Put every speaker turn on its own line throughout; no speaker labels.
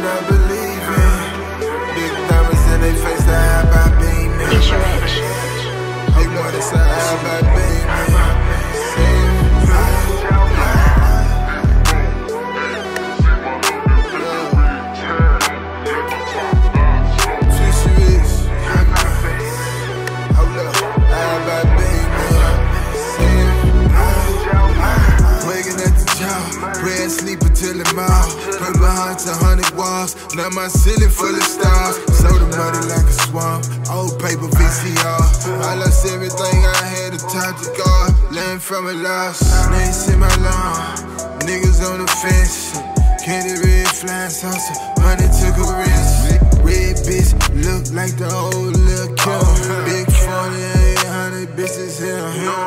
I believe in. Big diamonds in they face, I have by BEAMIN. They want us, I have by BEAMIN. Bread sleep until it mouth. Pray behind 100 walls. Now my ceiling full of stars. Sold the money like a swamp. Old paper VCR. I lost everything I had to talk to God. Learn from a loss. Names in my lawn. Niggas on the fence. Candy red flying saucer. Money took a risk. Red bitch look like the old Lil' Kim. Big 4800 bitches here.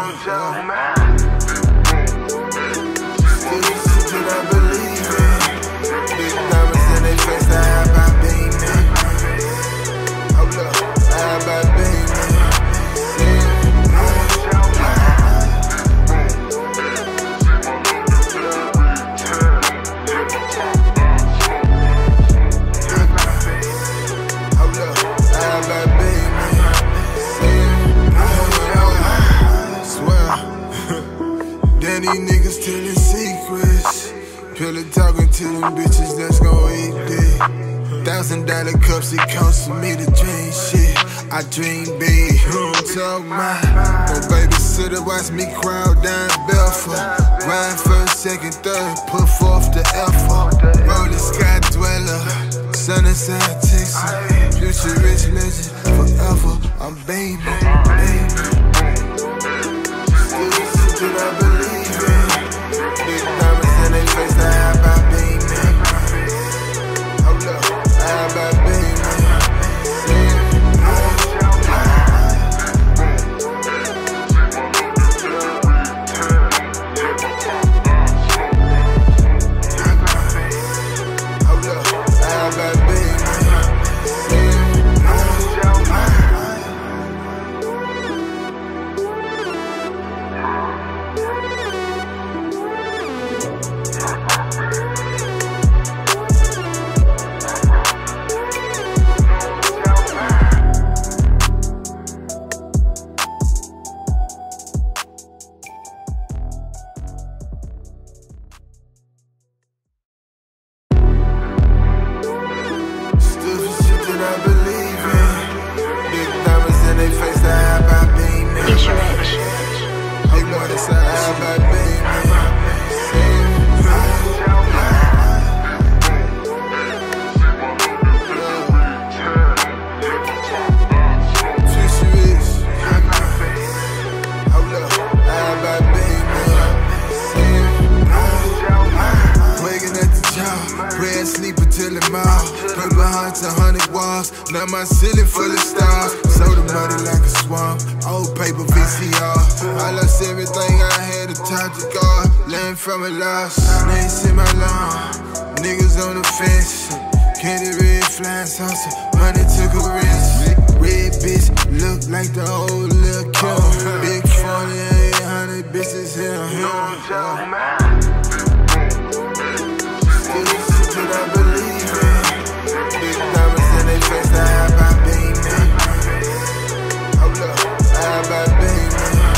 I believe in. Big diamonds in they face, I have by BEAMIN. Hold up, I have by BEAMIN. Hold up, I have by BEAMIN. Swear, then these niggas telling secrets. Pillar talking to them bitches that's gon' eat dick. $1,000 cups, it costs for me to dream shit. I dream big, talk my. No babysitter watch me crowd down Belfort. Ride first, second, third, put forth the effort. Rolling sky dweller, sun inside Texas. Future rich legend, forever, I'm BEAMIN. Still I believe in. Big diamonds in they face, I have by BEAMIN. Hold up, I have by BEAMIN. Hold up, I have by BEAMIN. I believe in. Big diamonds in they face, I have by BEAMIN. They want us, I have by BEAMIN. Futurist. Hold up, I have by BEAMIN. Waking at the job, bread sleep until it mouth. Pray behind 100 walls. Now my ceiling full of stars. Sold the money like a swamp. Old paper VCR. I lost everything I had to talk to God. Learn from a loss. Names in my lawn. Niggas on the fence. Candy red flying saucer. Money took a risk. Red bitch look like the old Lil' Kim. Big 4800 bitches here. I believe in. Big diamonds in they face, I have by BEAMIN. Hold up, I have by BEAMIN.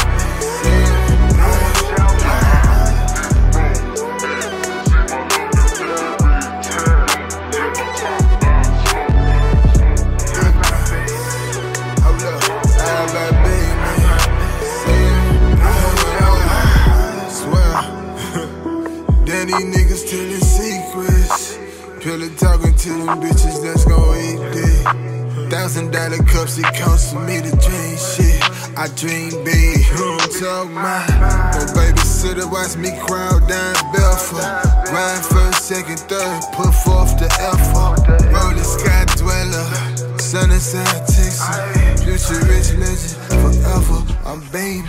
Hold up, I have by BEAMIN. Swear, then these niggas telling secrets. Pillar talking to them bitches that's gon' eat dick. $1,000 cups, it costs for me to dream shit. I dream big, talk my. No babysitter watch me crowd down Belfort. Ride first, second, third, put forth the effort. Rolling sky dweller, sun inside Texas. Future rich legend, forever, I'm BEAMIN.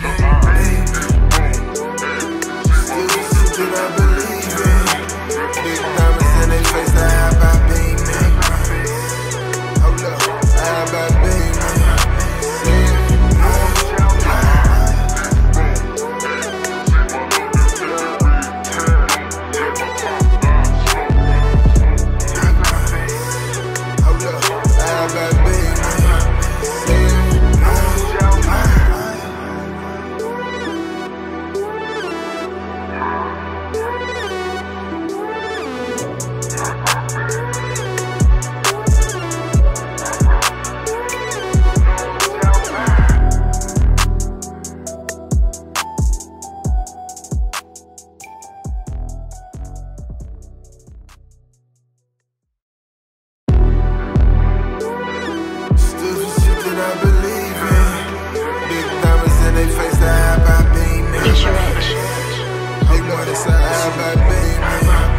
Still I believe in. Big diamonds in they face, I have by BEAMIN. Hold up, I have by BEAMIN. money side by BEAMIN.